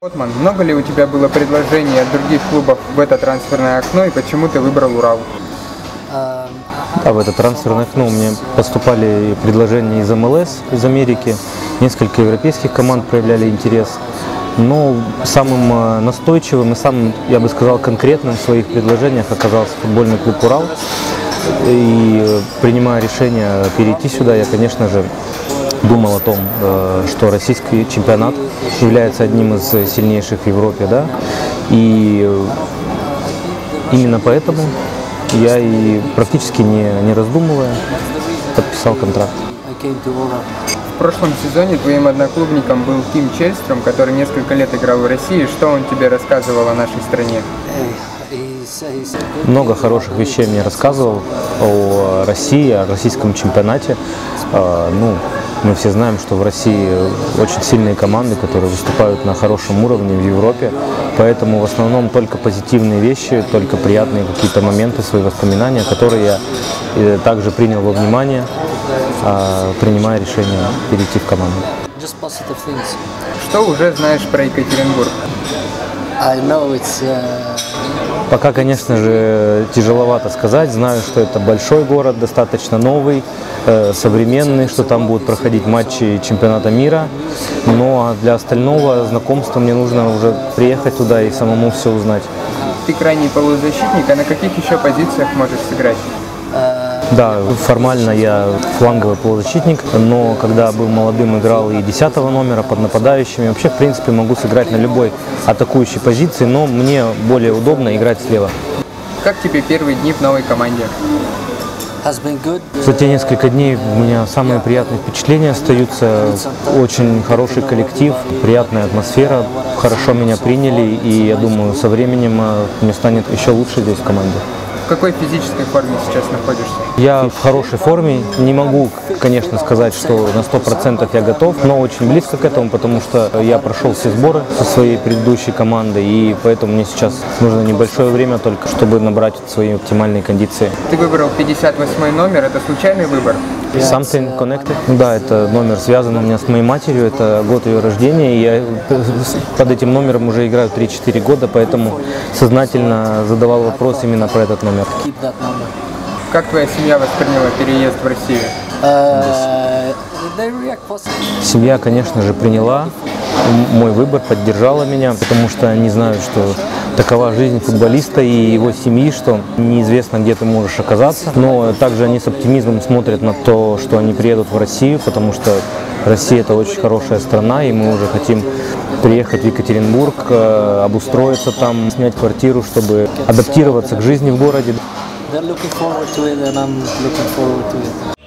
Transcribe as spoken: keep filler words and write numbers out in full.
Много ли у тебя было предложений от других клубов в это трансферное окно и почему ты выбрал Урал? Да, в это трансферное окно мне поступали предложения из эм эл эс, из Америки, несколько европейских команд проявляли интерес. Но самым настойчивым и самым, я бы сказал, конкретным в своих предложениях оказался футбольный клуб «Урал». И принимая решение перейти сюда, я, конечно же, думал о том, что российский чемпионат является одним из сильнейших в Европе, да, и именно поэтому я и практически не, не раздумывая подписал контракт. В прошлом сезоне твоим одноклубником был Ким Чельстром, который несколько лет играл в России. Что он тебе рассказывал о нашей стране? Много хороших вещей мне рассказывал о России, о российском чемпионате. Ну, мы все знаем, что в России очень сильные команды, которые выступают на хорошем уровне в Европе. Поэтому в основном только позитивные вещи, только приятные какие-то моменты, свои воспоминания, которые я также принял во внимание, принимая решение перейти в команду. Что уже знаешь про Екатеринбург? Пока, конечно же, тяжеловато сказать. Знаю, что это большой город, достаточно новый, э, современный, что там будут проходить матчи чемпионата мира. Но для остального знакомства мне нужно уже приехать туда и самому все узнать. Ты крайний полузащитник, а на каких еще позициях можешь сыграть? Да, формально я фланговый полузащитник, но когда был молодым, играл и десятого номера под нападающими. Вообще, в принципе, могу сыграть на любой атакующей позиции, но мне более удобно играть слева. Как тебе первые дни в новой команде? За те несколько дней у меня самые приятные впечатления остаются. Очень хороший коллектив, приятная атмосфера, хорошо меня приняли, и я думаю, со временем мне станет еще лучше здесь в команде. В какой физической форме сейчас находишься? Я в хорошей форме. Не могу, конечно, сказать, что на сто процентов я готов, но очень близко к этому, потому что я прошел все сборы со своей предыдущей командой, и поэтому мне сейчас нужно небольшое время только, чтобы набрать свои оптимальные кондиции. Ты выбрал пятьдесят восьмой номер, это случайный выбор? Something Connected. Да, это номер связан у меня с моей матерью, это год ее рождения, и я под этим номером уже играю три-четыре года, поэтому сознательно задавал вопрос именно про этот номер. Как твоя семья восприняла переезд в Россию? Семья, конечно же, приняла мой выбор, поддержала меня, потому что они знают, что такова жизнь футболиста и его семьи, что неизвестно, где ты можешь оказаться. Но также они с оптимизмом смотрят на то, что они приедут в Россию, потому что Россия – это очень хорошая страна, и мы уже хотим приехать в Екатеринбург, обустроиться там, снять квартиру, чтобы адаптироваться к жизни в городе.